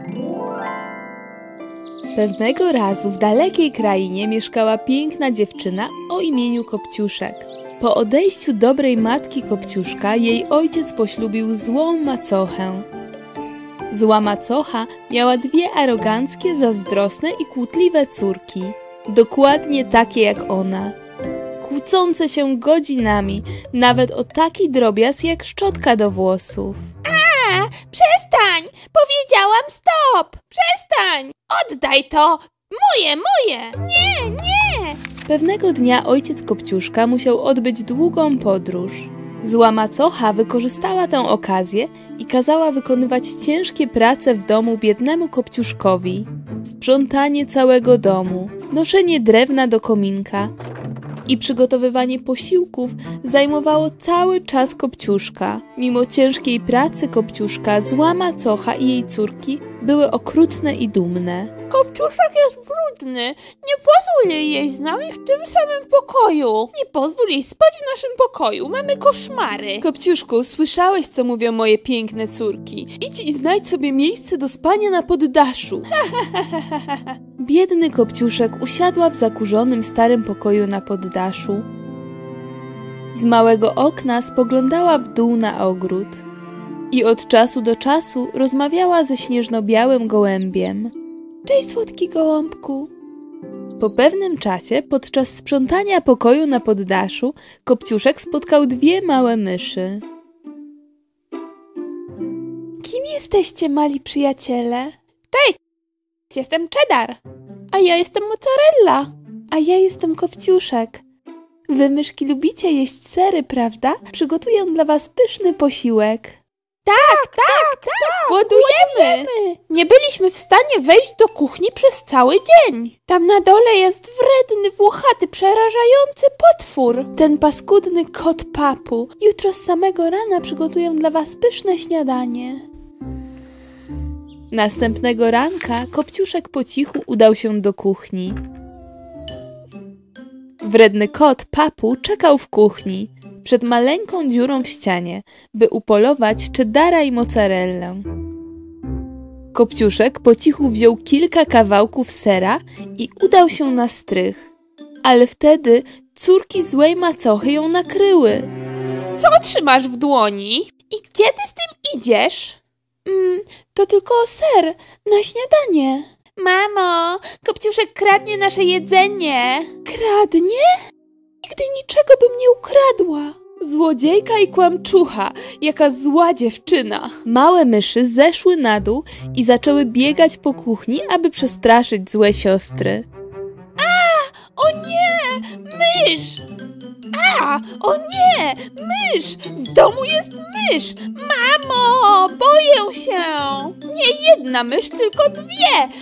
Pewnego razu w dalekiej krainie mieszkała piękna dziewczyna o imieniu Kopciuszek. Po odejściu dobrej matki Kopciuszka jej ojciec poślubił złą macochę. Zła macocha miała dwie aroganckie, zazdrosne i kłótliwe córki. Dokładnie takie jak ona. Kłócące się godzinami, nawet o taki drobiazg jak szczotka do włosów. Przestań! Powiedziałam stop! Przestań! Oddaj to! Moje! Nie! Pewnego dnia ojciec Kopciuszka musiał odbyć długą podróż. Zła macocha wykorzystała tę okazję i kazała wykonywać ciężkie prace w domu biednemu Kopciuszkowi. Sprzątanie całego domu, noszenie drewna do kominka i przygotowywanie posiłków zajmowało cały czas Kopciuszka. Mimo ciężkiej pracy Kopciuszka, zła macocha i jej córki były okrutne i dumne. Kopciuszek jest brudny. Nie pozwól jej jeść z nami w tym samym pokoju. Nie pozwól jej spać w naszym pokoju. Mamy koszmary. Kopciuszku, słyszałeś, co mówią moje piękne córki? Idź i znajdź sobie miejsce do spania na poddaszu. Biedny Kopciuszek usiadła w zakurzonym starym pokoju na poddaszu. Z małego okna spoglądała w dół na ogród i od czasu do czasu rozmawiała ze śnieżno-białym gołębiem. Cześć, słodki gołąbku. Po pewnym czasie, podczas sprzątania pokoju na poddaszu, Kopciuszek spotkał dwie małe myszy. Kim jesteście, mali przyjaciele? Cześć! Jestem Cheddar. A ja jestem Mozzarella. A ja jestem Kopciuszek. Wy, myszki, lubicie jeść sery, prawda? Przygotuję dla was pyszny posiłek. Tak! Głodujemy! Nie byliśmy w stanie wejść do kuchni przez cały dzień. Tam na dole jest wredny, włochaty, przerażający potwór. Ten paskudny kot Papu. Jutro z samego rana przygotuję dla was pyszne śniadanie. Następnego ranka Kopciuszek po cichu udał się do kuchni. Wredny kot Papu czekał w kuchni, przed maleńką dziurą w ścianie, by upolować Cheddara i Mozzarellę. Kopciuszek po cichu wziął kilka kawałków sera i udał się na strych. Ale wtedy córki złej macochy ją nakryły. Co trzymasz w dłoni? I gdzie ty z tym idziesz? To tylko ser na śniadanie. Mamo, Kopciuszek kradnie nasze jedzenie. Kradnie? Nigdy niczego bym nie ukradła. Złodziejka i kłamczucha, jaka zła dziewczyna. Małe myszy zeszły na dół i zaczęły biegać po kuchni, aby przestraszyć złe siostry. O nie! Mysz! O nie! Mysz! W domu jest mysz! Mamo! Boję się! Nie jedna mysz, tylko dwie!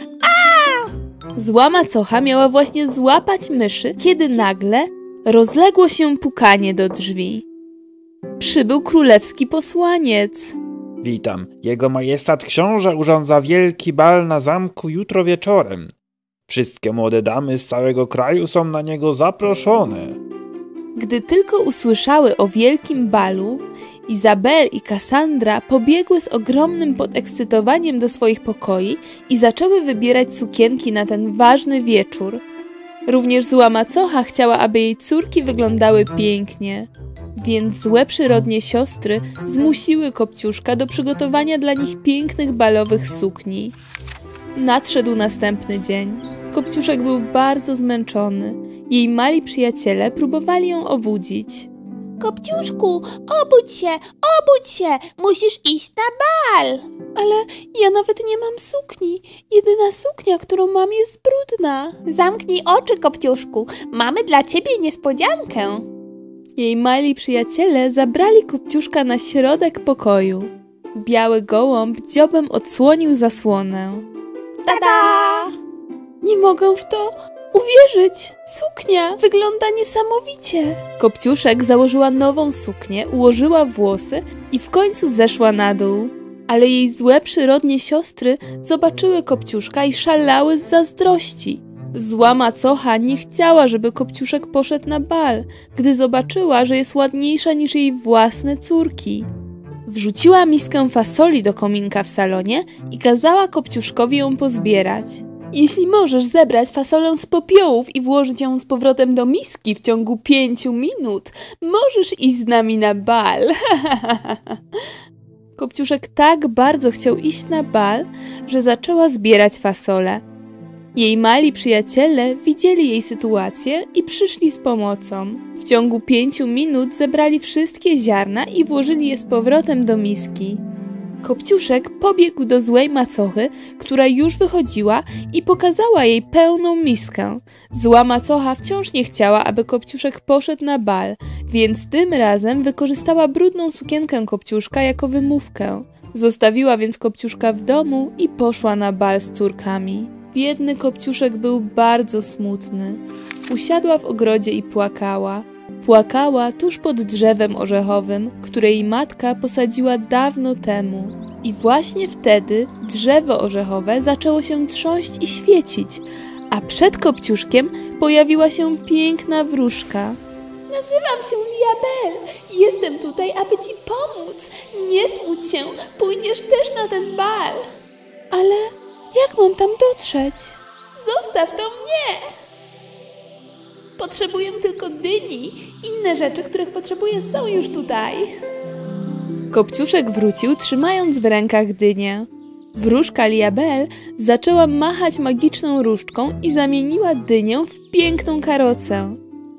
Zła macocha miała właśnie złapać myszy, kiedy nagle rozległo się pukanie do drzwi. Przybył królewski posłaniec. Witam. Jego majestat książę urządza wielki bal na zamku jutro wieczorem. Wszystkie młode damy z całego kraju są na niego zaproszone. Gdy tylko usłyszały o wielkim balu, Izabel i Kassandra pobiegły z ogromnym podekscytowaniem do swoich pokoi i zaczęły wybierać sukienki na ten ważny wieczór. Również zła macocha chciała, aby jej córki wyglądały pięknie, więc złe przyrodnie siostry zmusiły Kopciuszka do przygotowania dla nich pięknych balowych sukni. Nadszedł następny dzień. Kopciuszek był bardzo zmęczony. Jej mali przyjaciele próbowali ją obudzić. Kopciuszku, obudź się! Musisz iść na bal! Ale ja nawet nie mam sukni. Jedyna suknia, którą mam, jest brudna. Zamknij oczy, Kopciuszku. Mamy dla ciebie niespodziankę. Jej mali przyjaciele zabrali Kopciuszka na środek pokoju. Biały gołąb dziobem odsłonił zasłonę. Tada! Nie mogę w to uwierzyć. Suknia wygląda niesamowicie. Kopciuszek założyła nową suknię, ułożyła włosy i w końcu zeszła na dół. Ale jej złe przyrodnie siostry zobaczyły Kopciuszka i szalały z zazdrości. Zła macocha nie chciała, żeby Kopciuszek poszedł na bal, gdy zobaczyła, że jest ładniejsza niż jej własne córki. Wrzuciła miskę fasoli do kominka w salonie i kazała Kopciuszkowi ją pozbierać. Jeśli możesz zebrać fasolę z popiołów i włożyć ją z powrotem do miski w ciągu 5 minut, możesz iść z nami na bal. Kopciuszek tak bardzo chciał iść na bal, że zaczęła zbierać fasole. Jej mali przyjaciele widzieli jej sytuację i przyszli z pomocą. W ciągu 5 minut zebrali wszystkie ziarna i włożyli je z powrotem do miski. Kopciuszek pobiegł do złej macochy, która już wychodziła i pokazała jej pełną miskę. Zła macocha wciąż nie chciała, aby Kopciuszek poszedł na bal, więc tym razem wykorzystała brudną sukienkę Kopciuszka jako wymówkę. Zostawiła więc Kopciuszka w domu i poszła na bal z córkami. Biedny Kopciuszek był bardzo smutny. Usiadła w ogrodzie i płakała. Płakała tuż pod drzewem orzechowym, które jej matka posadziła dawno temu. I właśnie wtedy drzewo orzechowe zaczęło się trząść i świecić, a przed Kopciuszkiem pojawiła się piękna wróżka. Nazywam się Liabel i jestem tutaj, aby ci pomóc. Nie smuć się, pójdziesz też na ten bal. Ale jak mam tam dotrzeć? Zostaw to mnie! Potrzebuję tylko dyni. Inne rzeczy, których potrzebuję, są już tutaj. Kopciuszek wrócił, trzymając w rękach dynię. Wróżka Liabel zaczęła machać magiczną różdżką i zamieniła dynię w piękną karocę.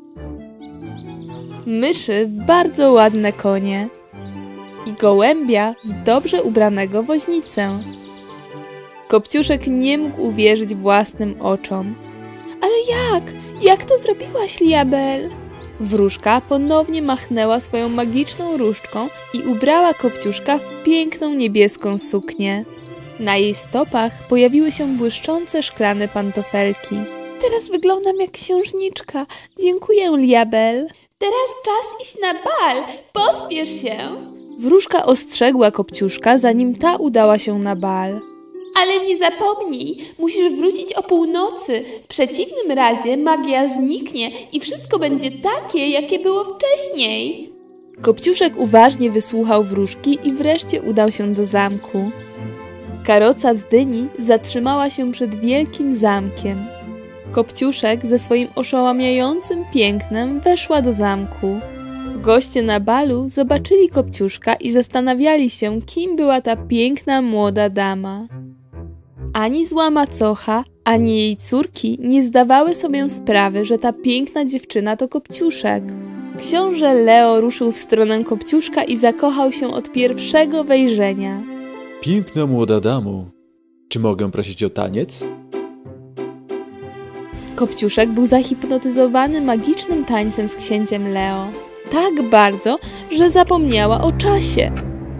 Myszy w bardzo ładne konie i gołębia w dobrze ubranego woźnicę. Kopciuszek nie mógł uwierzyć własnym oczom. Ale jak? Jak to zrobiłaś, Liabel? Wróżka ponownie machnęła swoją magiczną różdżką i ubrała Kopciuszka w piękną niebieską suknię. Na jej stopach pojawiły się błyszczące szklane pantofelki. Teraz wyglądam jak księżniczka. Dziękuję, Liabel. Teraz czas iść na bal. Pospiesz się. Wróżka ostrzegła Kopciuszka, zanim ta udała się na bal. Ale nie zapomnij, musisz wrócić o północy. W przeciwnym razie magia zniknie i wszystko będzie takie, jakie było wcześniej. Kopciuszek uważnie wysłuchał wróżki i wreszcie udał się do zamku. Karoca z dyni zatrzymała się przed wielkim zamkiem. Kopciuszek ze swoim oszałamiającym pięknem weszła do zamku. Goście na balu zobaczyli Kopciuszka i zastanawiali się, kim była ta piękna młoda dama. Ani zła macocha, ani jej córki nie zdawały sobie sprawy, że ta piękna dziewczyna to Kopciuszek. Książę Leo ruszył w stronę Kopciuszka i zakochał się od pierwszego wejrzenia. Piękna młoda damo, czy mogę prosić o taniec? Kopciuszek był zahipnotyzowany magicznym tańcem z księciem Leo. Tak bardzo, że zapomniała o czasie.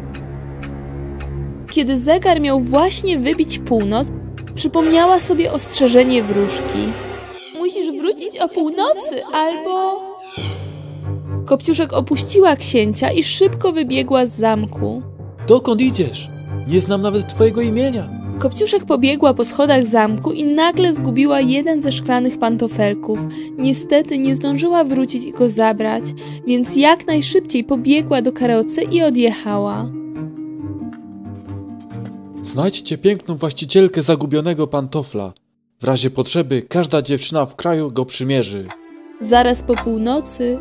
Kiedy zegar miał właśnie wybić północ, przypomniała sobie ostrzeżenie wróżki. Musisz wrócić o północy, albo... Kopciuszek opuściła księcia i szybko wybiegła z zamku. Dokąd idziesz? Nie znam nawet twojego imienia. Kopciuszek pobiegła po schodach zamku i nagle zgubiła jeden ze szklanych pantofelków. Niestety nie zdążyła wrócić i go zabrać, więc jak najszybciej pobiegła do karocy i odjechała. Znajdźcie piękną właścicielkę zagubionego pantofla. W razie potrzeby każda dziewczyna w kraju go przymierzy. Zaraz po północy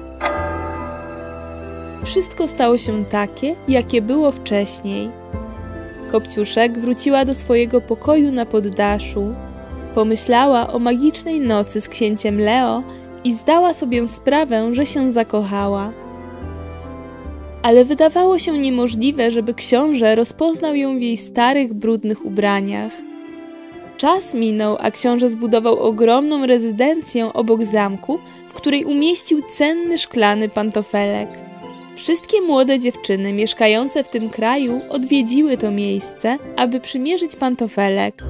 wszystko stało się takie, jakie było wcześniej. Kopciuszek wróciła do swojego pokoju na poddaszu. Pomyślała o magicznej nocy z księciem Leo i zdała sobie sprawę, że się zakochała. Ale wydawało się niemożliwe, żeby książę rozpoznał ją w jej starych, brudnych ubraniach. Czas minął, a książę zbudował ogromną rezydencję obok zamku, w której umieścił cenny szklany pantofelek. Wszystkie młode dziewczyny mieszkające w tym kraju odwiedziły to miejsce, aby przymierzyć pantofelek.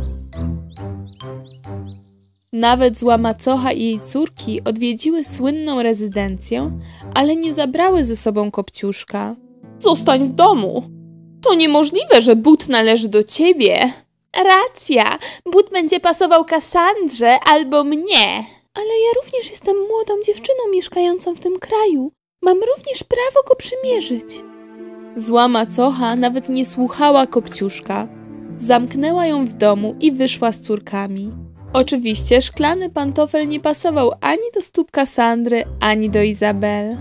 Nawet zła macocha i jej córki odwiedziły słynną rezydencję, ale nie zabrały ze sobą Kopciuszka. Zostań w domu. To niemożliwe, że but należy do ciebie. Racja, but będzie pasował Kassandrze albo mnie. Ale ja również jestem młodą dziewczyną mieszkającą w tym kraju. Mam również prawo go przymierzyć. Zła macocha nawet nie słuchała Kopciuszka. Zamknęła ją w domu i wyszła z córkami. Oczywiście szklany pantofel nie pasował ani do stóp Kasandry, ani do Izabel.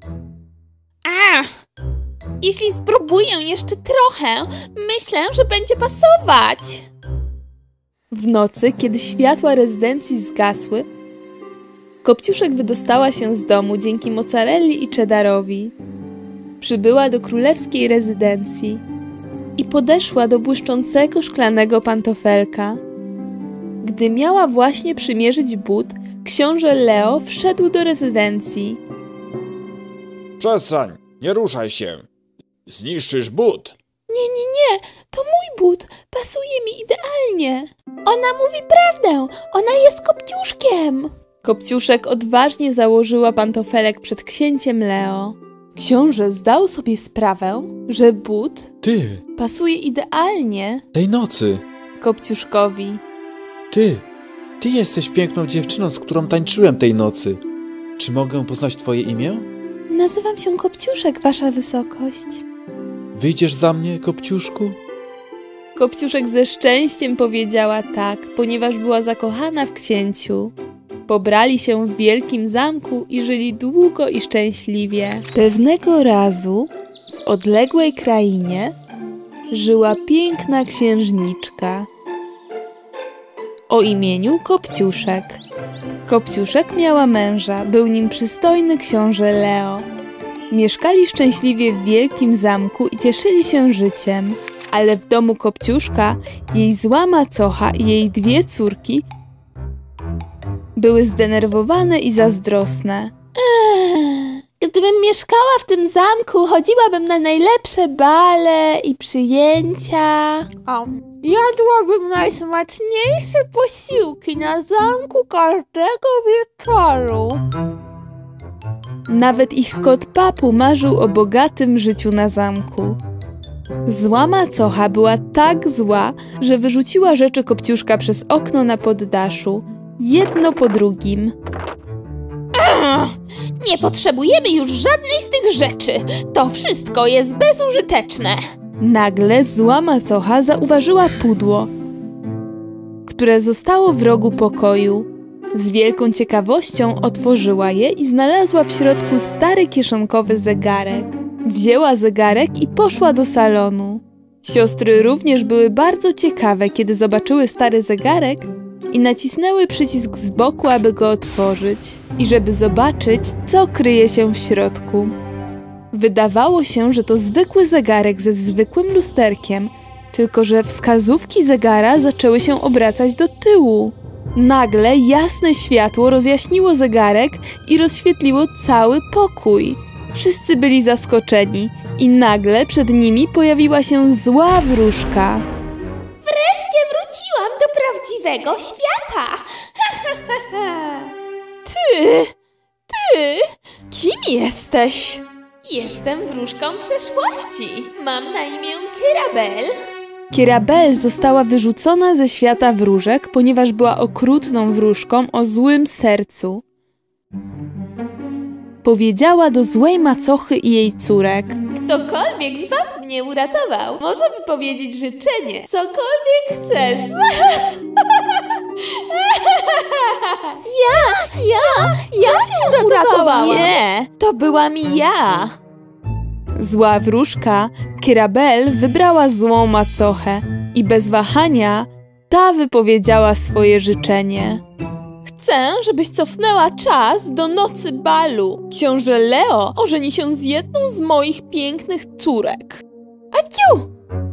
Jeśli spróbuję jeszcze trochę, myślę, że będzie pasować. W nocy, kiedy światła rezydencji zgasły, Kopciuszek wydostała się z domu dzięki mozzarelli i cheddarowi. Przybyła do królewskiej rezydencji i podeszła do błyszczącego szklanego pantofelka. Gdy miała właśnie przymierzyć but, książę Leo wszedł do rezydencji. Przestań, nie ruszaj się. Zniszczysz but. Nie, to mój but. Pasuje mi idealnie. Ona mówi prawdę. Ona jest Kopciuszkiem. Kopciuszek odważnie założyła pantofelek przed księciem Leo. Książę zdał sobie sprawę, że but Ty, pasuje idealnie tej nocy. Kopciuszkowi. Ty jesteś piękną dziewczyną, z którą tańczyłem tej nocy. Czy mogę poznać twoje imię? Nazywam się Kopciuszek, wasza wysokość. Wyjdziesz za mnie, Kopciuszku? Kopciuszek ze szczęściem powiedziała tak, ponieważ była zakochana w księciu. Pobrali się w wielkim zamku i żyli długo i szczęśliwie. Pewnego razu w odległej krainie żyła piękna księżniczka o imieniu Kopciuszek. Kopciuszek miała męża, był nim przystojny książę Leo. Mieszkali szczęśliwie w wielkim zamku i cieszyli się życiem. Ale w domu Kopciuszka jej zła macocha i jej 2 córki były zdenerwowane i zazdrosne. Gdybym mieszkała w tym zamku, chodziłabym na najlepsze bale i przyjęcia. Jadłabym najsmaczniejsze posiłki na zamku każdego wieczoru. Nawet ich kot Papu marzył o bogatym życiu na zamku. Zła macocha była tak zła, że wyrzuciła rzeczy Kopciuszka przez okno na poddaszu, jedno po drugim. Nie potrzebujemy już żadnej z tych rzeczy. To wszystko jest bezużyteczne. Nagle zła macocha zauważyła pudło, które zostało w rogu pokoju. Z wielką ciekawością otworzyła je i znalazła w środku stary kieszonkowy zegarek. Wzięła zegarek i poszła do salonu. Siostry również były bardzo ciekawe, kiedy zobaczyły stary zegarek i nacisnęły przycisk z boku, aby go otworzyć i żeby zobaczyć, co kryje się w środku. Wydawało się, że to zwykły zegarek ze zwykłym lusterkiem, tylko że wskazówki zegara zaczęły się obracać do tyłu. Nagle jasne światło rozjaśniło zegarek i rozświetliło cały pokój. Wszyscy byli zaskoczeni i nagle przed nimi pojawiła się zła wróżka. Wreszcie wróciłam do prawdziwego świata. Ty, kim jesteś? Jestem wróżką przeszłości. Mam na imię Kirabel. Kirabel została wyrzucona ze świata wróżek, ponieważ była okrutną wróżką o złym sercu. Powiedziała do złej macochy i jej córek. Ktokolwiek z was mnie uratował, może wypowiedzieć życzenie. Cokolwiek chcesz. Ja cię uratowałam. Nie, to byłam ja. Zła wróżka Kirabel wybrała złą macochę i bez wahania ta wypowiedziała swoje życzenie. Chcę, żebyś cofnęła czas do nocy balu. Książę Leo ożeni się z jedną z moich pięknych córek. Aciu!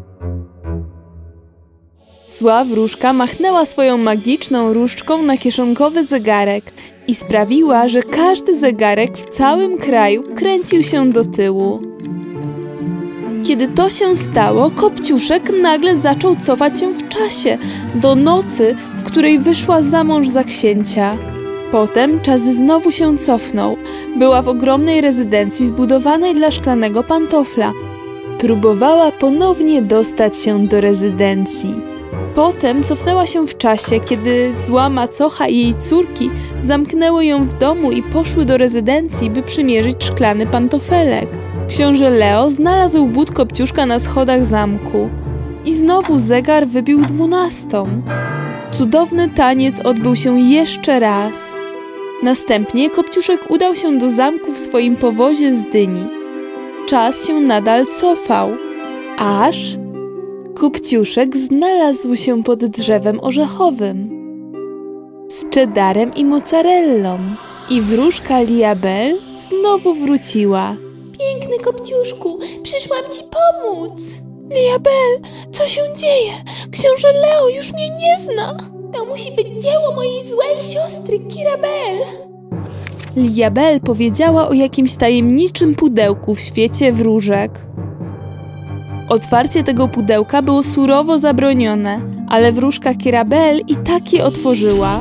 Zła wróżka machnęła swoją magiczną różdżką na kieszonkowy zegarek i sprawiła, że każdy zegarek w całym kraju kręcił się do tyłu. Kiedy to się stało, Kopciuszek nagle zaczął cofać się w czasie, do nocy, w której wyszła za mąż za księcia. Potem czas znowu się cofnął. Była w ogromnej rezydencji zbudowanej dla szklanego pantofla. Próbowała ponownie dostać się do rezydencji. Potem cofnęła się w czasie, kiedy zła macocha i jej córki zamknęły ją w domu i poszły do rezydencji, by przymierzyć szklany pantofelek. Książę Leo znalazł but Kopciuszka na schodach zamku i znowu zegar wybił 12. Cudowny taniec odbył się jeszcze raz. Następnie Kopciuszek udał się do zamku w swoim powozie z dyni. Czas się nadal cofał, aż Kopciuszek znalazł się pod drzewem orzechowym z cheddarem i mozzarellą i wróżka Liabel znowu wróciła. Piękny Kopciuszku, przyszłam ci pomóc. Liabel, co się dzieje? Książę Leo już mnie nie zna. To musi być dzieło mojej złej siostry Kirabel. Liabel powiedziała o jakimś tajemniczym pudełku w świecie wróżek. Otwarcie tego pudełka było surowo zabronione, ale wróżka Kirabel i tak je otworzyła.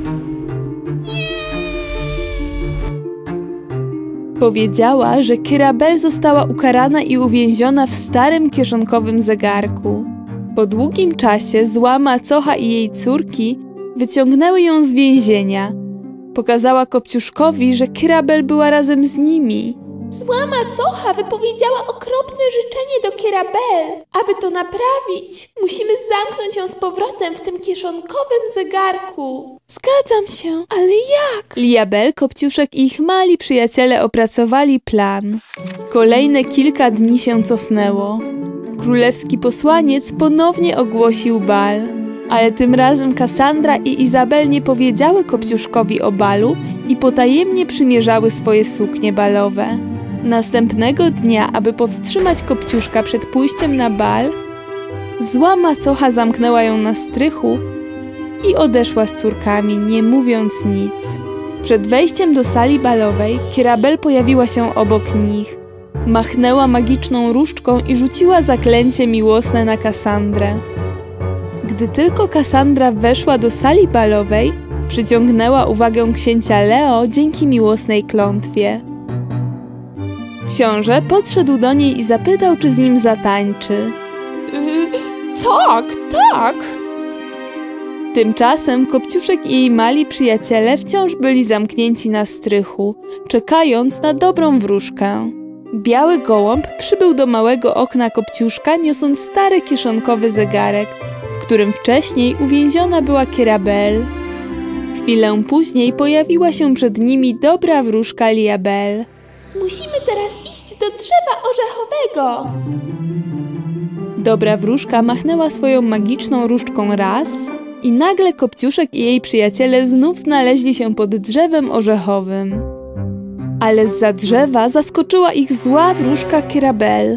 Powiedziała, że Kirabel została ukarana i uwięziona w starym kieszonkowym zegarku. Po długim czasie zła macocha i jej córki wyciągnęły ją z więzienia. Pokazała Kopciuszkowi, że Kirabel była razem z nimi. Zła macocha wypowiedziała okropne życzenie do Kirabel. Aby to naprawić, musimy zamknąć ją z powrotem w tym kieszonkowym zegarku. Zgadzam się, ale jak? Liabel, Kopciuszek i ich mali przyjaciele opracowali plan. Kolejne kilka dni się cofnęło. Królewski posłaniec ponownie ogłosił bal. Ale tym razem Kassandra i Izabel nie powiedziały Kopciuszkowi o balu i potajemnie przymierzały swoje suknie balowe. Następnego dnia, aby powstrzymać Kopciuszka przed pójściem na bal, zła macocha zamknęła ją na strychu i odeszła z córkami, nie mówiąc nic. Przed wejściem do sali balowej Kirabel pojawiła się obok nich. Machnęła magiczną różdżką i rzuciła zaklęcie miłosne na Kassandrę. Gdy tylko Kassandra weszła do sali balowej, przyciągnęła uwagę księcia Leo dzięki miłosnej klątwie. Książę podszedł do niej i zapytał, czy z nim zatańczy. Tak. Tymczasem Kopciuszek i jej mali przyjaciele wciąż byli zamknięci na strychu, czekając na dobrą wróżkę. Biały gołąb przybył do małego okna Kopciuszka, niosąc stary kieszonkowy zegarek, w którym wcześniej uwięziona była Kirabel. Chwilę później pojawiła się przed nimi dobra wróżka Liabel. Musimy teraz iść do drzewa orzechowego. Dobra wróżka machnęła swoją magiczną różdżką raz i nagle Kopciuszek i jej przyjaciele znów znaleźli się pod drzewem orzechowym. Ale zza drzewa zaskoczyła ich zła wróżka Kirabel.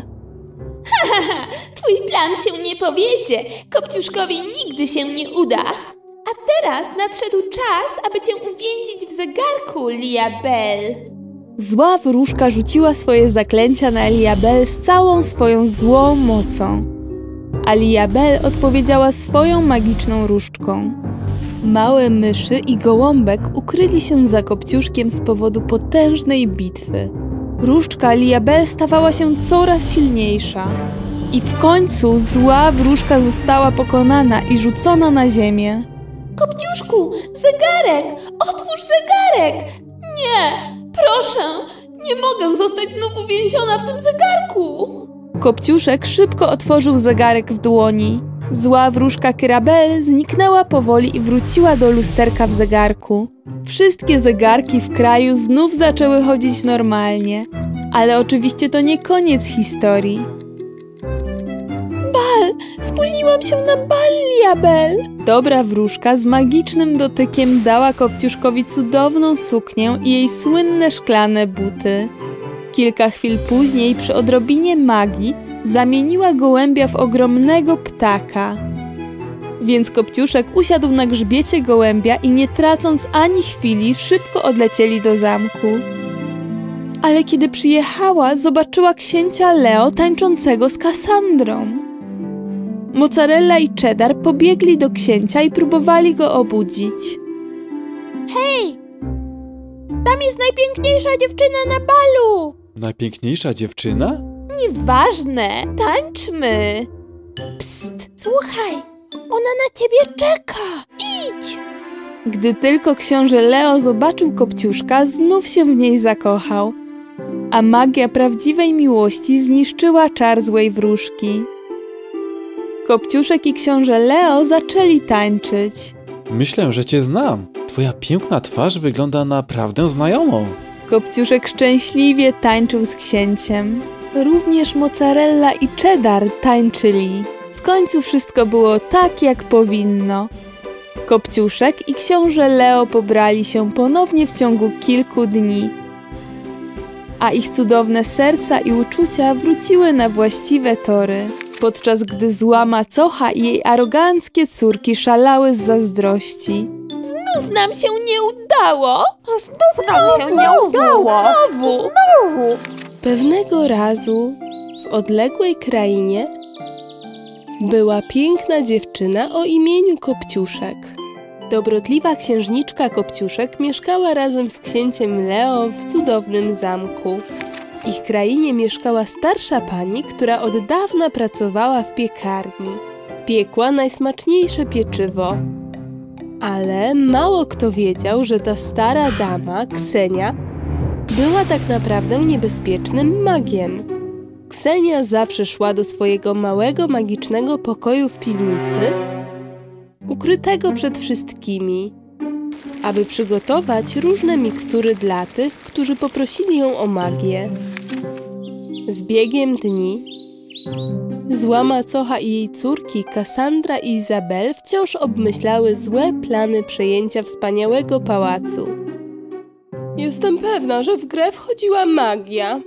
Twój plan się nie powiedzie. Kopciuszkowi nigdy się nie uda. A teraz nadszedł czas, aby cię uwięzić w zegarku, Liabel. Zła wróżka rzuciła swoje zaklęcia na Liabel z całą swoją złą mocą. A Liabel odpowiedziała swoją magiczną różdżką. Małe myszy i gołąbek ukryli się za Kopciuszkiem z powodu potężnej bitwy. Różdżka Liabel stawała się coraz silniejsza. I w końcu zła wróżka została pokonana i rzucona na ziemię. Kopciuszku, zegarek! Otwórz zegarek! Nie, proszę, nie mogę zostać znów uwięziona w tym zegarku! Kopciuszek szybko otworzył zegarek w dłoni. Zła wróżka Kirabel zniknęła powoli i wróciła do lusterka w zegarku. Wszystkie zegarki w kraju znów zaczęły chodzić normalnie. Ale oczywiście to nie koniec historii. Bal! Spóźniłam się na bal, Liabel! Dobra wróżka z magicznym dotykiem dała Kopciuszkowi cudowną suknię i jej słynne szklane buty. Kilka chwil później, przy odrobinie magii, zamieniła gołębia w ogromnego ptaka. Więc Kopciuszek usiadł na grzbiecie gołębia i nie tracąc ani chwili, szybko odlecieli do zamku. Ale kiedy przyjechała, zobaczyła księcia Leo tańczącego z Kassandrą. Mozzarella i cheddar pobiegli do księcia i próbowali go obudzić. Hej! Tam jest najpiękniejsza dziewczyna na balu! Najpiękniejsza dziewczyna? Nieważne, tańczmy! Psst, słuchaj, ona na ciebie czeka! Idź! Gdy tylko książę Leo zobaczył Kopciuszka, znów się w niej zakochał. a magia prawdziwej miłości zniszczyła czar złej wróżki. Kopciuszek i książę Leo zaczęli tańczyć. Myślę, że cię znam. Twoja piękna twarz wygląda naprawdę znajomą. Kopciuszek szczęśliwie tańczył z księciem. Również mozzarella i cheddar tańczyli. W końcu wszystko było tak, jak powinno. Kopciuszek i książę Leo pobrali się ponownie w ciągu kilku dni, a ich cudowne serca i uczucia wróciły na właściwe tory, podczas gdy zła macocha i jej aroganckie córki szalały z zazdrości. Znów nam się nie udało! Znowu! Pewnego razu w odległej krainie była piękna dziewczyna o imieniu Kopciuszek. Dobrotliwa księżniczka Kopciuszek mieszkała razem z księciem Leo w cudownym zamku. W ich krainie mieszkała starsza pani, która od dawna pracowała w piekarni. Piekła najsmaczniejsze pieczywo. Ale mało kto wiedział, że ta stara dama, Ksenia, była tak naprawdę niebezpiecznym magiem. Ksenia zawsze szła do swojego małego magicznego pokoju w piwnicy, ukrytego przed wszystkimi, aby przygotować różne mikstury dla tych, którzy poprosili ją o magię. Z biegiem dni zła macocha i jej córki Kassandra i Izabel wciąż obmyślały złe plany przejęcia wspaniałego pałacu. Jestem pewna, że w grę wchodziła magia.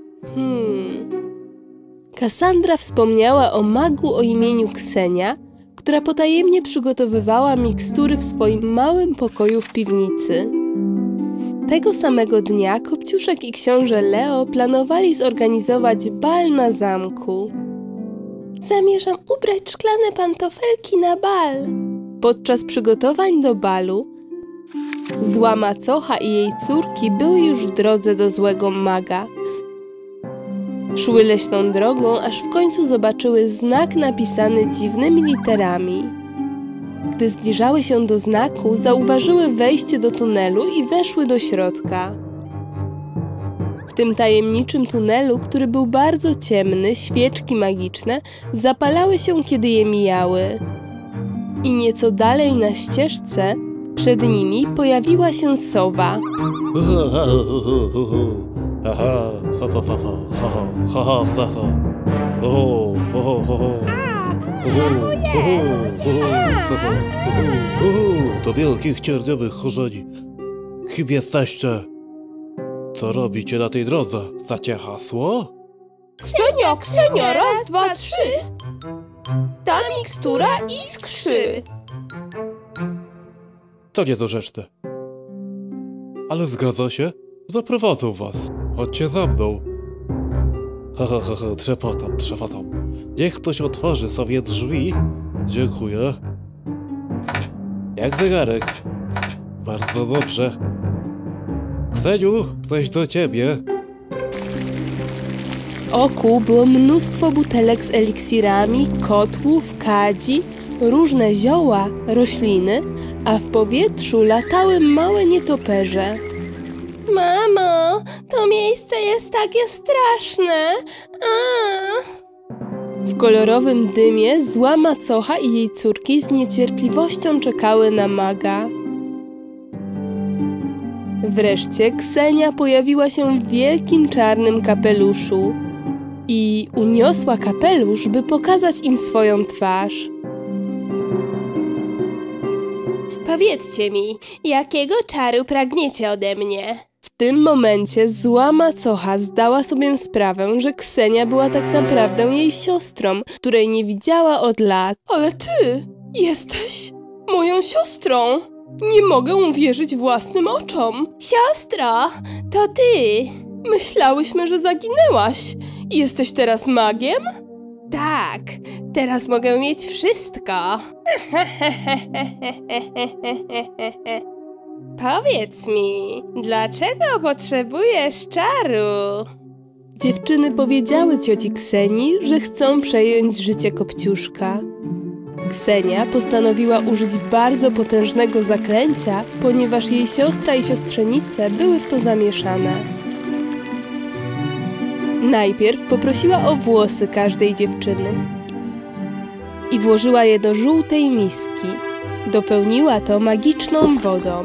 Kassandra wspomniała o magu o imieniu Ksenia, która potajemnie przygotowywała mikstury w swoim małym pokoju w piwnicy. Tego samego dnia Kopciuszek i książę Leo planowali zorganizować bal na zamku. Zamierzam ubrać szklane pantofelki na bal. Podczas przygotowań do balu zła macocha i jej córki były już w drodze do złego maga. Szły leśną drogą, aż w końcu zobaczyły znak napisany dziwnymi literami. Gdy zbliżały się do znaku, zauważyły wejście do tunelu i weszły do środka. W tym tajemniczym tunelu, który był bardzo ciemny, świeczki magiczne zapalały się, kiedy je mijały. I nieco dalej na ścieżce przed nimi pojawiła się sowa. Do wielkich cierniowych chorzeni. Kim jesteście? Co robicie na tej drodze? Znacie hasło? Ksenio, raz, dwa, trzy! Ta mikstura iskrzy! To nie do reszty. Ale zgadza się? Zaprowadzą was. Chodźcie za mną. Trzepotam. Niech ktoś otworzy sobie drzwi. Dziękuję. Jak zegarek. Bardzo dobrze. Kseniu, coś do ciebie. W oku było mnóstwo butelek z eliksirami, kotłów, kadzi, różne zioła, rośliny, a w powietrzu latały małe nietoperze. Mamo, to miejsce jest takie straszne! W kolorowym dymie zła macocha i jej córki z niecierpliwością czekały na maga. Wreszcie Ksenia pojawiła się w wielkim czarnym kapeluszu i uniosła kapelusz, by pokazać im swoją twarz. Powiedzcie mi, jakiego czaru pragniecie ode mnie? W tym momencie zła macocha zdała sobie sprawę, że Ksenia była tak naprawdę jej siostrą, której nie widziała od lat. Ale ty jesteś moją siostrą! Nie mogę uwierzyć własnym oczom. Siostro, to ty! Myślałyśmy, że zaginęłaś. Jesteś teraz magiem? Tak, teraz mogę mieć wszystko. Powiedz mi, dlaczego potrzebujesz czaru? Dziewczyny powiedziały cioci Ksenii, że chcą przejąć życie Kopciuszka. Ksenia postanowiła użyć bardzo potężnego zaklęcia, ponieważ jej siostra i siostrzenice były w to zamieszane. Najpierw poprosiła o włosy każdej dziewczyny i włożyła je do żółtej miski. Dopełniła to magiczną wodą.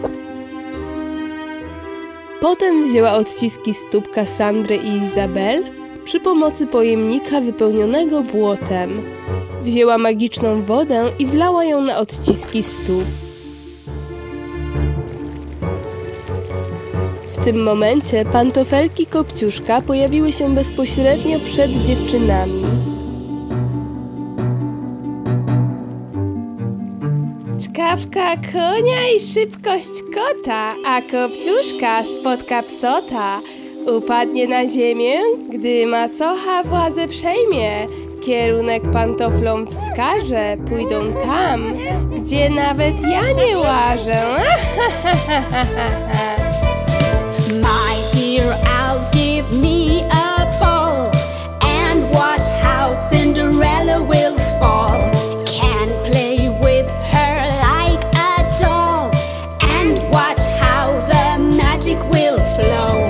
Potem wzięła odciski stóp Kassandry i Izabel przy pomocy pojemnika wypełnionego błotem. Wzięła magiczną wodę i wlała ją na odciski stóp. W tym momencie pantofelki Kopciuszka pojawiły się bezpośrednio przed dziewczynami. Czkawka konia i szybkość kota, a Kopciuszka spotka psota. Upadnie na ziemię, gdy macocha władzę przejmie. Kierunek pantoflom wskaże, pójdą tam, gdzie nawet ja nie łażę. My dear, I'll give me a ball and watch how Cinderella will fall. Can play with her like a doll and watch how the magic will flow.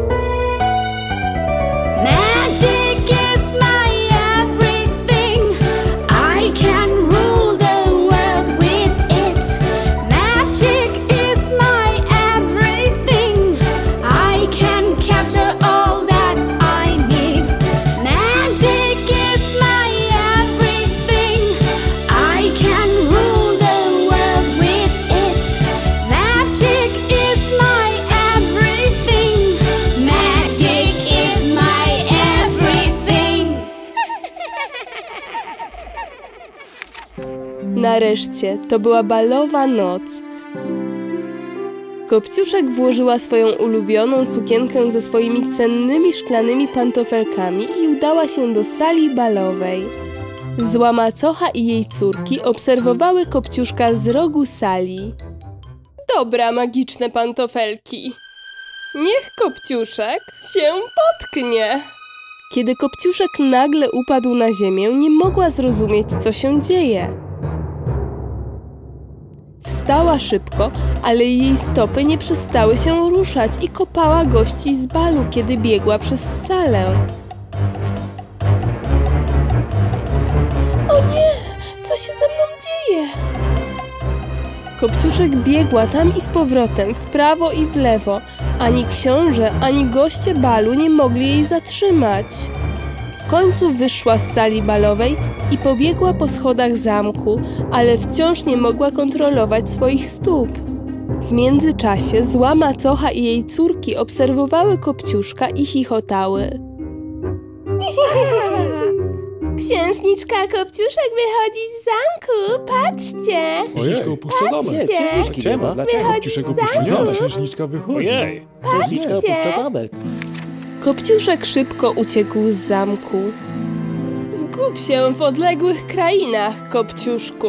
Magic is my everything. I can rule the world with it. Magic is my everything. I can capture all that I need. Magic is my everything. I can rule the world with it. Magic is my everything. Magic is my everything. Nareszcie, to była balowa noc. Kopciuszek włożyła swoją ulubioną sukienkę ze swoimi cennymi szklanymi pantofelkami i udała się do sali balowej. Zła macocha i jej córki obserwowały Kopciuszka z rogu sali. Dobra, magiczne pantofelki. Niech Kopciuszek się potknie. Kiedy Kopciuszek nagle upadł na ziemię, nie mogła zrozumieć, co się dzieje. Wstała szybko, ale jej stopy nie przestały się ruszać i kopała gości z balu, kiedy biegła przez salę. O nie! Co się ze mną dzieje? Kopciuszek biegła tam i z powrotem, w prawo i w lewo. Ani książę, ani goście balu nie mogli jej zatrzymać. W końcu wyszła z sali balowej i pobiegła po schodach zamku, ale wciąż nie mogła kontrolować swoich stóp. W międzyczasie zła macocha i jej córki obserwowały Kopciuszka i chichotały. Księżniczka Kopciuszek wychodzi z zamku, patrzcie! Księżniczka opuszcza zamek. Patrzcie! Czemu? Dlaczego? Księżniczka opuszcza zamek. Księżniczka wychodzi. Ojej! Księżniczka opuszcza zamek. Kopciuszek szybko uciekł z zamku. Zgub się w odległych krainach, Kopciuszku.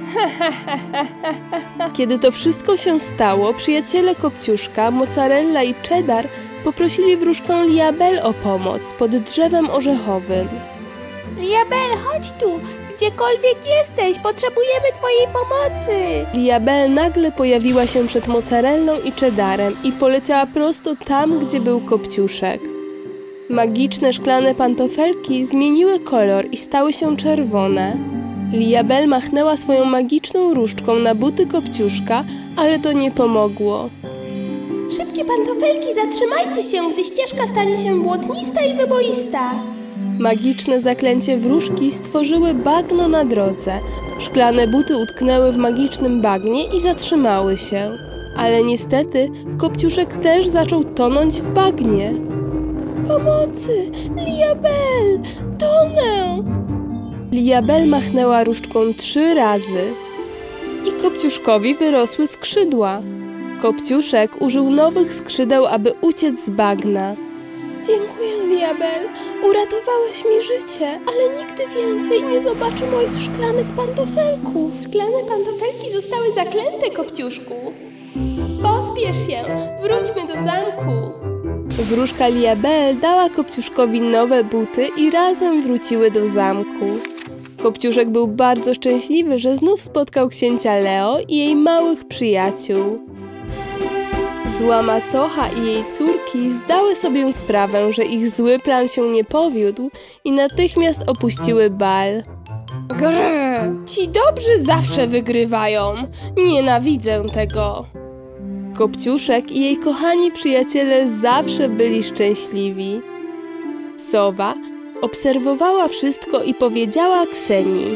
Kiedy to wszystko się stało, przyjaciele Kopciuszka, Mozzarella i Cheddar poprosili wróżkę Liabel o pomoc pod drzewem orzechowym. Liabel, chodź tu! Gdziekolwiek jesteś, potrzebujemy twojej pomocy! Liabel nagle pojawiła się przed Mozzarellą i Cheddarem i poleciała prosto tam, gdzie był Kopciuszek. Magiczne szklane pantofelki zmieniły kolor i stały się czerwone. Liabel machnęła swoją magiczną różdżką na buty Kopciuszka, ale to nie pomogło. Szybkie pantofelki, zatrzymajcie się, gdy ścieżka stanie się błotnista i wyboista! Magiczne zaklęcie wróżki stworzyły bagno na drodze. Szklane buty utknęły w magicznym bagnie i zatrzymały się. Ale niestety Kopciuszek też zaczął tonąć w bagnie. Pomocy! Liabel! Tonę! Liabel machnęła różdżką 3 razy i Kopciuszkowi wyrosły skrzydła. Kopciuszek użył nowych skrzydeł, aby uciec z bagna. Dziękuję, Liabel. Uratowałeś mi życie, ale nigdy więcej nie zobaczę moich szklanych pantofelków. Szklane pantofelki zostały zaklęte, Kopciuszku. Pospiesz się, wróćmy do zamku. Wróżka Liabel dała Kopciuszkowi nowe buty i razem wróciły do zamku. Kopciuszek był bardzo szczęśliwy, że znów spotkał księcia Leo i jej małych przyjaciół. Zła macocha i jej córki zdały sobie sprawę, że ich zły plan się nie powiódł i natychmiast opuściły bal. Grr, ci dobrzy zawsze wygrywają. Nienawidzę tego. Kopciuszek i jej kochani przyjaciele zawsze byli szczęśliwi. Sowa obserwowała wszystko i powiedziała Ksenii.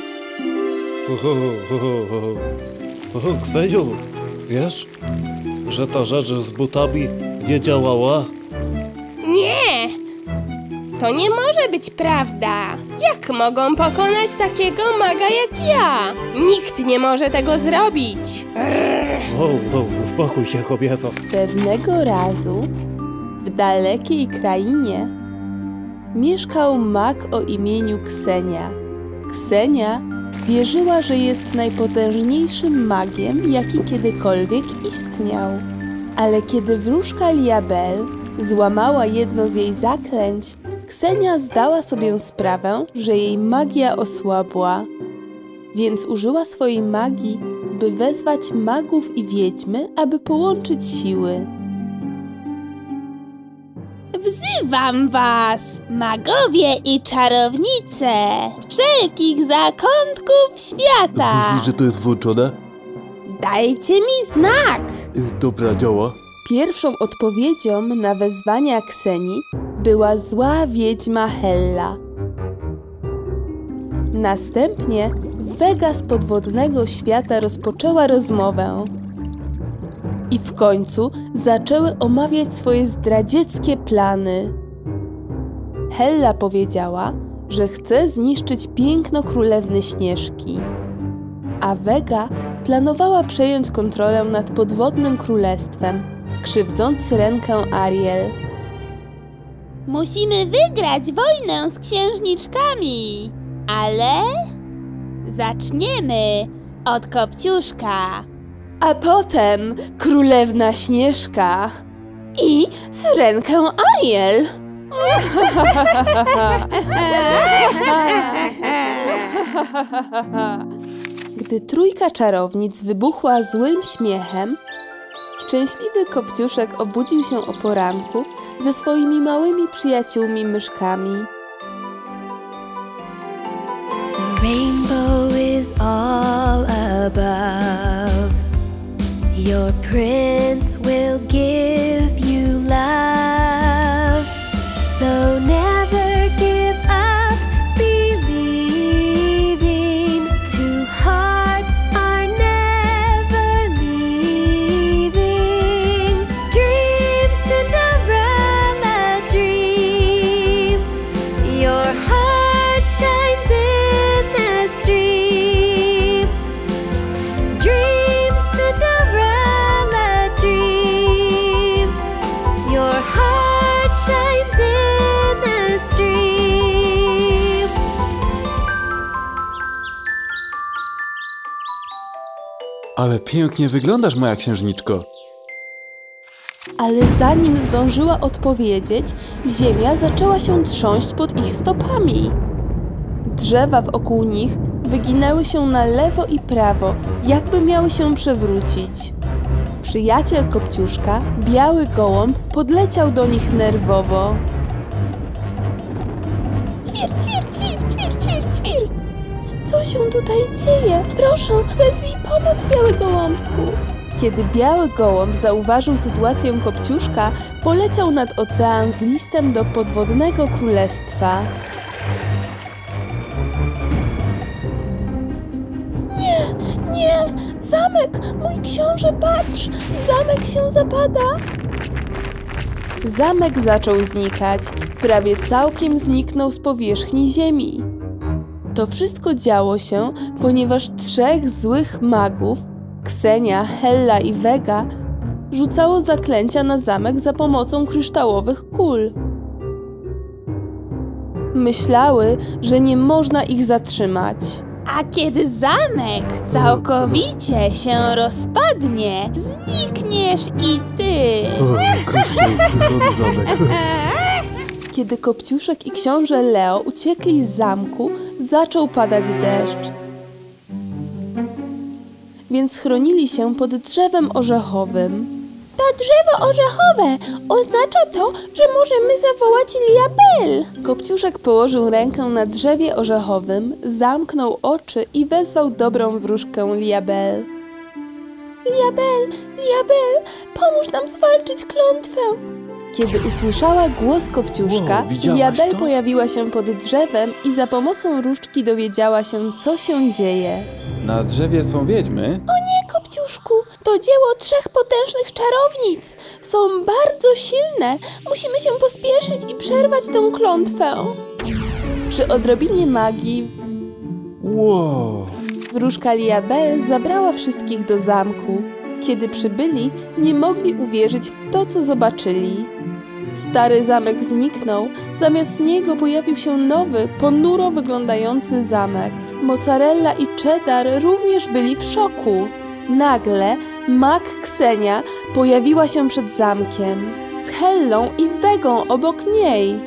Kseniu, wiesz, że ta rzecz z butami nie działała? Nie! To nie może być prawda. Jak mogą pokonać takiego maga jak ja? Nikt nie może tego zrobić. Uspokój się, kobieto. Pewnego razu w dalekiej krainie mieszkał mag o imieniu Ksenia. Ksenia wierzyła, że jest najpotężniejszym magiem, jaki kiedykolwiek istniał. Ale kiedy wróżka Liabel złamała jedno z jej zaklęć, Ksenia zdała sobie sprawę, że jej magia osłabła. Więc użyła swojej magii, by wezwać magów i wiedźmy, aby połączyć siły. Wzywam was, magowie i czarownice, z wszelkich zakątków świata. Myślisz, że to jest włączone? Dajcie mi znak. Dobra, działa. Pierwszą odpowiedzią na wezwania Ksenii była zła wiedźma Hella. Następnie Vega z podwodnego świata rozpoczęła rozmowę. I w końcu zaczęły omawiać swoje zdradzieckie plany. Hella powiedziała, że chce zniszczyć piękno królewny Śnieżki. A Vega planowała przejąć kontrolę nad podwodnym królestwem, krzywdząc syrenkę Ariel. Musimy wygrać wojnę z księżniczkami, ale zaczniemy od Kopciuszka. A potem królewna Śnieżka i syrenkę Ariel. Gdy trójka czarownic wybuchła złym śmiechem, szczęśliwy Kopciuszek obudził się o poranku ze swoimi małymi przyjaciółmi myszkami. The rainbow is all above. Your prince will give you love. So never give up believing. Two hearts are never leaving. Dream, Cinderella, dream. Your heart shines in the stream. Dream, Cinderella, dream. Your heart shines in the stream. Ale pięknie wyglądasz, moja księżniczko. Ale zanim zdążyła odpowiedzieć, ziemia zaczęła się trząść pod ich stopami. Drzewa wokół nich wyginęły się na lewo i prawo, jakby miały się przewrócić. Przyjaciel Kopciuszka, biały gołąb, podleciał do nich nerwowo. Ćwir, ćwir, ćwir, ćwir, ćwir, ćwir! Co się tutaj dzieje? Proszę, wezwij pomoc, biały gołąbku! Kiedy biały gołąb zauważył sytuację Kopciuszka, poleciał nad ocean z listem do podwodnego królestwa. Nie! Zamek! Mój książę, patrz! Zamek się zapada! Zamek zaczął znikać. Prawie całkiem zniknął z powierzchni ziemi. To wszystko działo się, ponieważ trzech złych magów, Ksenia, Hella i Vega, rzucało zaklęcia na zamek za pomocą kryształowych kul. Myślały, że nie można ich zatrzymać. A kiedy zamek całkowicie się rozpadnie, znikniesz i ty. Kruszony zamek. Kiedy Kopciuszek i książę Leo uciekli z zamku, zaczął padać deszcz. Więc schronili się pod drzewem orzechowym. To To drzewo orzechowe. Oznacza to, że możemy zawołać Liabel. Kopciuszek położył rękę na drzewie orzechowym, zamknął oczy i wezwał dobrą wróżkę Liabel. Liabel, Liabel, pomóż nam zwalczyć klątwę. Kiedy usłyszała głos Kopciuszka, Wow, widziałaś Liabel to? pojawiła się pod drzewem i za pomocą różdżki dowiedziała się, co się dzieje. Na drzewie są wiedźmy? Nie, Kopciuszku, to dzieło 3 potężnych czarownic. Są bardzo silne. Musimy się pospieszyć i przerwać tę klątwę. Przy odrobinie magii Wow. wróżka Liabel zabrała wszystkich do zamku. Kiedy przybyli, nie mogli uwierzyć w to, co zobaczyli. Stary zamek zniknął, zamiast niego pojawił się nowy, ponuro wyglądający zamek. Mozzarella i Cheddar również byli w szoku. Nagle mag Ksenia pojawiła się przed zamkiem, z Hellą i Wegą obok niej.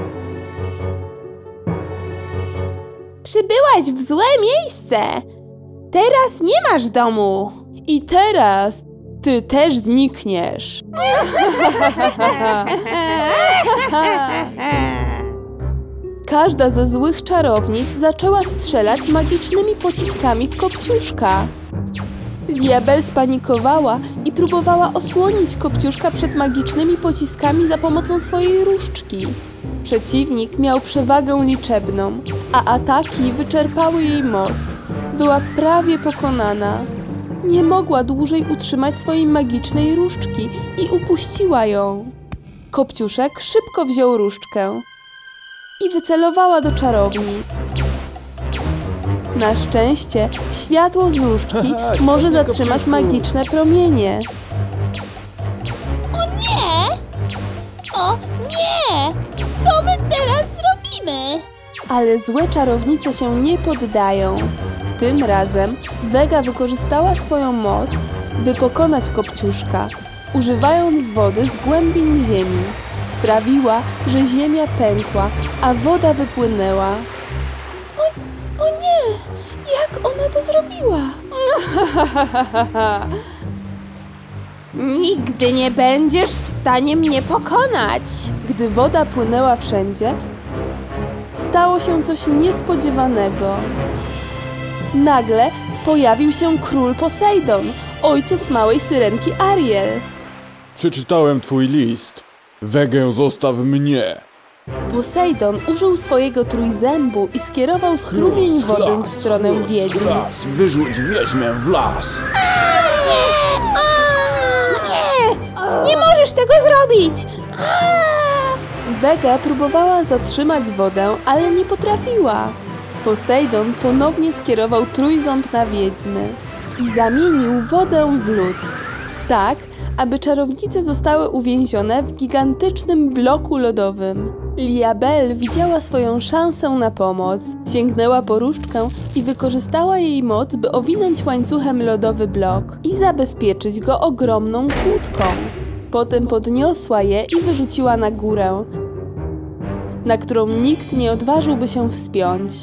Przybyłaś w złe miejsce. Teraz nie masz domu. I teraz ty też znikniesz. Każda ze złych czarownic zaczęła strzelać magicznymi pociskami w Kopciuszka. Liabel spanikowała i próbowała osłonić Kopciuszka przed magicznymi pociskami za pomocą swojej różdżki. Przeciwnik miał przewagę liczebną, a ataki wyczerpały jej moc. Była prawie pokonana. Nie mogła dłużej utrzymać swojej magicznej różdżki i upuściła ją. Kopciuszek szybko wziął różdżkę i wycelowała do czarownic. Na szczęście światło z różdżki może zatrzymać magiczne promienie. O nie! O nie! Co my teraz zrobimy? Ale złe czarownice się nie poddają. Tym razem Wega wykorzystała swoją moc, by pokonać Kopciuszka, używając wody z głębin ziemi. Sprawiła, że ziemia pękła, a woda wypłynęła. O nie! Jak ona to zrobiła? Nigdy nie będziesz w stanie mnie pokonać. Gdy woda płynęła wszędzie, stało się coś niespodziewanego. Nagle pojawił się król Posejdon, ojciec małej syrenki Ariel. Przeczytałem twój list. Wegę zostaw mnie. Posejdon użył swojego trójzębu i skierował strumień wody w stronę wiedźmy. Wyrzuć wiedźmę w las. Nie możesz tego zrobić! Vega próbowała zatrzymać wodę, ale nie potrafiła. Posejdon ponownie skierował trójząb na wiedźmy i zamienił wodę w lód. Tak, aby czarownice zostały uwięzione w gigantycznym bloku lodowym. Liabel widziała swoją szansę na pomoc. Sięgnęła po różdżkę i wykorzystała jej moc, by owinąć łańcuchem lodowy blok i zabezpieczyć go ogromną kłódką. Potem podniosła je i wyrzuciła na górę, na którą nikt nie odważyłby się wspiąć.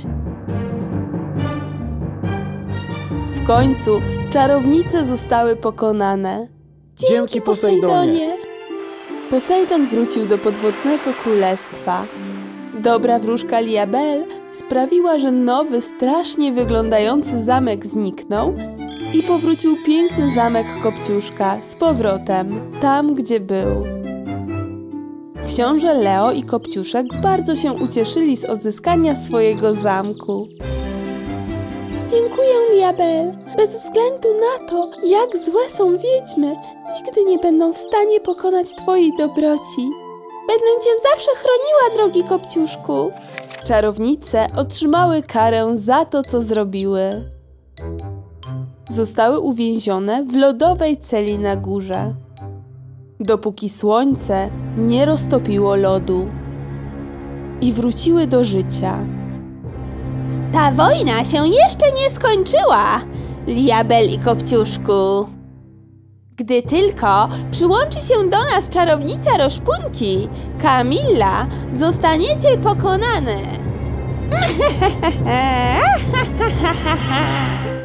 W końcu czarownice zostały pokonane. Dzięki Posejdonie. Posejdon wrócił do podwodnego królestwa. Dobra wróżka Liabel sprawiła, że nowy, strasznie wyglądający zamek zniknął i powrócił piękny zamek Kopciuszka z powrotem, tam gdzie był. Książę Leo i Kopciuszek bardzo się ucieszyli z odzyskania swojego zamku. Dziękuję, Liabel. Bez względu na to, jak złe są wiedźmy, nigdy nie będą w stanie pokonać twojej dobroci. Będę cię zawsze chroniła, drogi Kopciuszku. Czarownice otrzymały karę za to, co zrobiły. Zostały uwięzione w lodowej celi na górze, dopóki słońce nie roztopiło lodu, i wróciły do życia. Ta wojna się jeszcze nie skończyła, Liabel i Kopciuszku. Gdy tylko przyłączy się do nas czarownica Roszpunki, Kamilla, zostaniecie pokonane.